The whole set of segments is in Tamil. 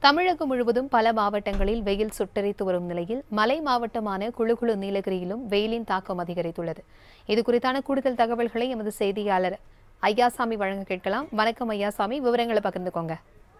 தமிழகம் முழுவதும் பல மாவட்டங்களில் வெயில் சுட்டெரித்து வரும் நிலையில் மலை மாவட்டமான குளுகுளு நீலகிரியிலும் வெயிலின் தாக்கம் அதிகரித்துள்ளது. இதுகுறித்தான கூடுதல் தகவல்களை எமது செய்தியாளர் ஐயாசாமி வழங்க கேட்கலாம். வணக்கம் ஐயாசாமி, விவரங்களை பகிர்ந்துக்கோங்க.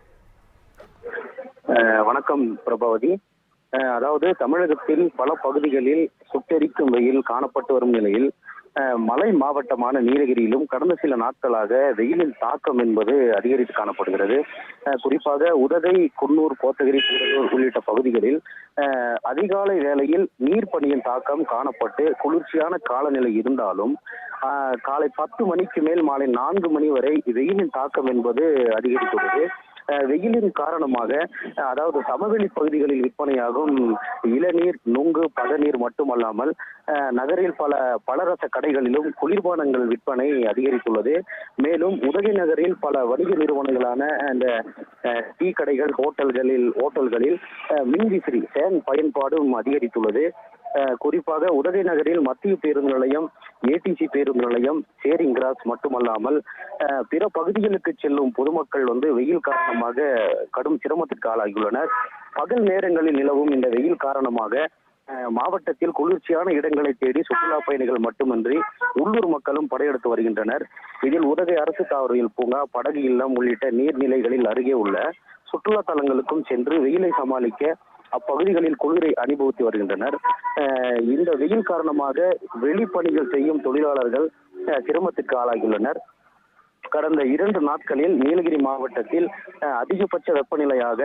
வணக்கம் பிரபாவதி. அதாவது தமிழகத்தில் பல பகுதிகளில் சுட்டெரிக்கும் வெயில் காணப்பட்டு வரும் நிலையில் மலை மாவட்டமான நீலகிரியிலும் கடந்த சில நாட்களாக வெயிலின் தாக்கம் என்பது அதிகரித்து காணப்படுகிறது. குறிப்பாக உதகை, குன்னூர், கோத்தகிரி, கூடலூர் உள்ளிட்ட பகுதிகளில் அதிகாலை வேளையில் நீர்ப்பனியின் தாக்கம் காணப்பட்டு குளிர்ச்சியான காலநிலை இருந்தாலும் காலை 10 மணிக்கு மேல் மாலை 4 மணி வரை வெயிலின் தாக்கம் என்பது அதிகரித்துள்ளது. வெயிலின் காரணமாக அதாவது சமவெளி பகுதிகளில் விற்பனையாகும் இளநீர், நுங்கு, பதநீர் மட்டுமல்லாமல் நகரில் பல பலரச கடைகளிலும் குளிர்பானங்கள் விற்பனை அதிகரித்துள்ளது. மேலும் உதகை நகரில் பல வணிக நிறுவனங்களான இந்த டீ கடைகள், ஓட்டல்களில் மின்விசிறி ஃபேன் பயன்பாடும் அதிகரித்துள்ளது. குறிப்பாக உதகை நகரில் மத்திய பேருந்து நிலையம், ஏடிசி பேருந்து நிலையம், சேரிங் கிராஸ் மட்டுமல்லாமல் பிற பகுதிகளுக்கு செல்லும் பொதுமக்கள் வெயில் காரணமாக கடும் சிரமத்திற்கு ஆளாகியுள்ளனர். பகல் நேரங்களில் நிலவும் இந்த வெயில் காரணமாக மாவட்டத்தில் குளிர்ச்சியான இடங்களை தேடி சுற்றுலா பயணிகள் மட்டுமின்றி உள்ளூர் மக்களும் படையெடுத்து வருகின்றனர். இதில் உதகை அரசு தாவரவியல் பூங்கா, படகு இல்லம் உள்ளிட்ட நீர்நிலைகளில் அருகே உள்ள சுற்றுலா தலங்களுக்கும் சென்று வெயிலை சமாளிக்க அப்பகுதிகளில் குளிரை அனுபவித்து வருகின்றனர். இந்த வெயில் காரணமாக வெளிப்பணிகள் செய்யும் தொழிலாளர்கள் சிரமத்திற்கு ஆளாகியுள்ளனர். கடந்த 2 நாட்களில் நீலகிரி மாவட்டத்தில் அதிகபட்ச வெப்பநிலையாக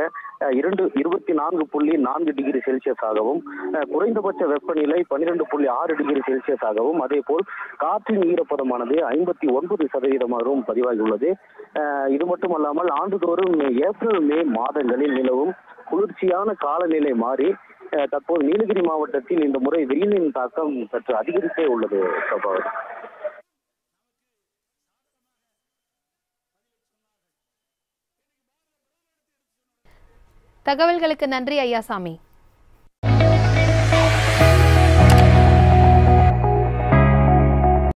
24.4 டிகிரி செல்சியஸாகவும் குறைந்தபட்ச வெப்பநிலை 12.6 டிகிரி செல்சியஸாகவும் அதேபோல் காற்றின் ஈரப்பதமானது 59% பதிவாகியுள்ளது. இது மட்டுமல்லாமல் ஆண்டுதோறும் ஏப்ரல், மே மாதங்களில் நிலவும் குளிர்ச்சியான காலநிலை மாறி தற்போது நீலகிரி மாவட்டத்தில் இந்த முறை வெயிலின் தாக்கம் சற்று அதிகரித்தே உள்ளது. தகவல்களுக்கு நன்றி ஐயாசாமி.